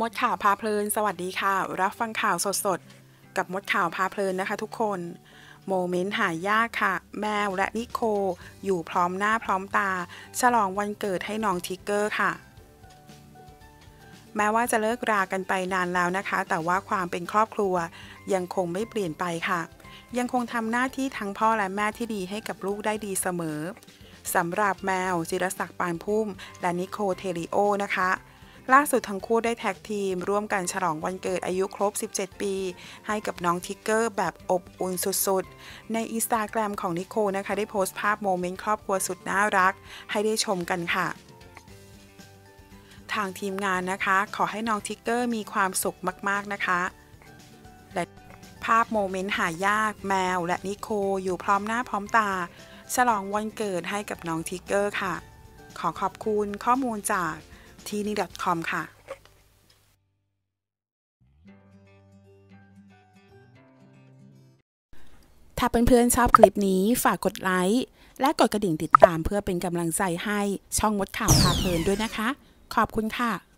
มดข่าวพาเพลินสวัสดีค่ะรับฟังข่าวสดๆกับมดข่าวพาเพลินนะคะทุกคนโมเมนต์หายากค่ะแมวและนิโคอยู่พร้อมหน้าพร้อมตาฉลองวันเกิดให้น้องทิกเกอร์ค่ะแม้ว่าจะเลิกรากันไปนานแล้วนะคะแต่ว่าความเป็นครอบครัวยังคงไม่เปลี่ยนไปค่ะยังคงทำหน้าที่ทั้งพ่อและแม่ที่ดีให้กับลูกได้ดีเสมอสำหรับแมวจิรศักดิ์ปานพุ่มและนิโคเทริโอนะคะล่าสุดทั้งคู่ได้แท็กทีมร่วมกันฉลองวันเกิดอายุครบ17ปีให้กับน้องทิกเกอร์แบบอบอุ่นสุดๆในอินสตาแกรมของนิโคนะคะได้โพสต์ภาพโมเมนต์ครอบครัวสุดน่ารักให้ได้ชมกันค่ะทางทีมงานนะคะขอให้น้องทิกเกอร์มีความสุขมากๆนะคะและภาพโมเมนต์หายากแมวและนิโคอยู่พร้อมหน้าพร้อมตาฉลองวันเกิดให้กับน้องทิกเกอร์ค่ะขอขอบคุณข้อมูลจากที่นี่ .com ค่ะถ้าเพื่อนๆชอบคลิปนี้ฝากกดไลค์และกดกระดิ่งติดตามเพื่อเป็นกำลังใจให้ช่องมดข่าวพาเพลินด้วยนะคะขอบคุณค่ะ